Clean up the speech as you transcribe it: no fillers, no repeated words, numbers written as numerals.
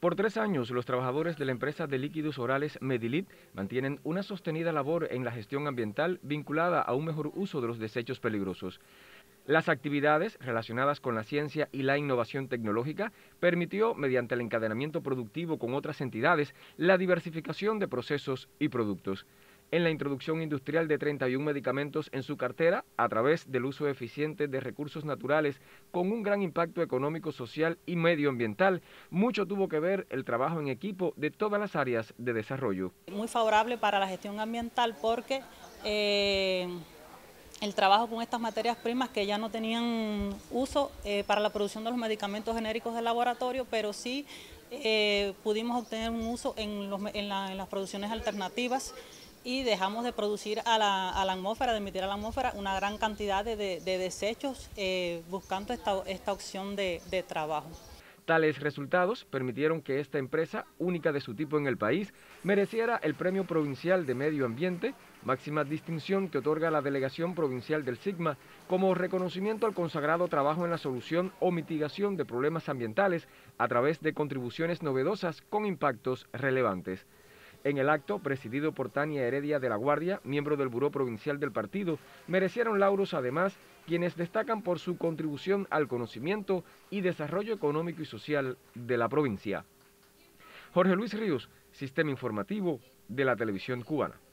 Por 3 años, los trabajadores de la empresa de líquidos orales Medilit mantienen una sostenida labor en la gestión ambiental vinculada a un mejor uso de los desechos peligrosos. Las actividades relacionadas con la ciencia y la innovación tecnológica permitió, mediante el encadenamiento productivo con otras entidades, la diversificación de procesos y productos. En la introducción industrial de 31 medicamentos en su cartera, a través del uso eficiente de recursos naturales con un gran impacto económico, social y medioambiental, mucho tuvo que ver el trabajo en equipo de todas las áreas de desarrollo. Muy favorable para la gestión ambiental porque el trabajo con estas materias primas que ya no tenían uso para la producción de los medicamentos genéricos de laboratorio, pero sí pudimos obtener un uso en las producciones alternativas y dejamos de producir a la atmósfera, de emitir a la atmósfera una gran cantidad de desechos buscando esta opción de trabajo. Tales resultados permitieron que esta empresa, única de su tipo en el país, mereciera el Premio Provincial de Medio Ambiente, máxima distinción que otorga la Delegación Provincial del SIGMA, como reconocimiento al consagrado trabajo en la solución o mitigación de problemas ambientales a través de contribuciones novedosas con impactos relevantes. En el acto, presidido por Tania Heredia de la Guardia, miembro del Buró Provincial del partido, merecieron lauros además quienes destacan por su contribución al conocimiento y desarrollo económico y social de la provincia. Jorge Luis Ríos, Sistema Informativo de la Televisión Cubana.